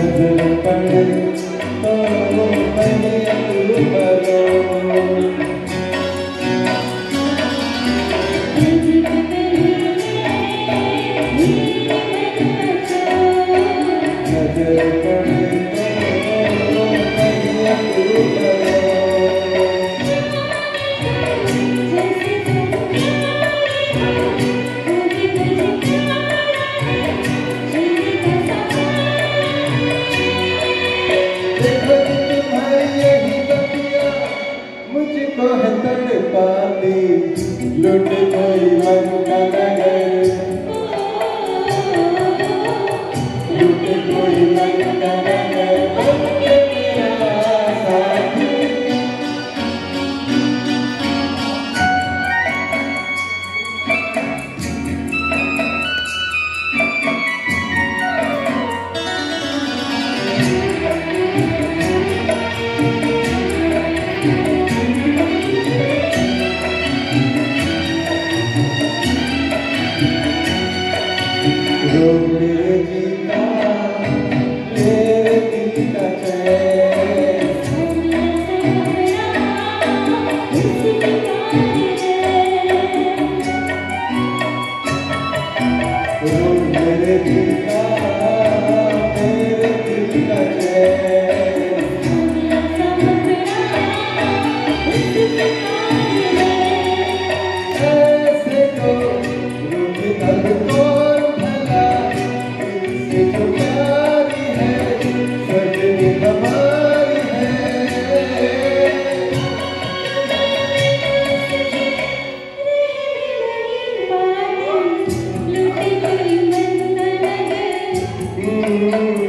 नजर पड़े तो मैया तू बनो। नजर पड़े तो मैया तू बनो। मुझको है तड़पाती लुट कोई मन का नगर, लुट कोई मन का नगर मेरा साथी। मेरे जीता तेरे दिल का चैन, मेरे जीता तेरे दिल का चैन। ऐसे तो रूठी दर्द को Thank you.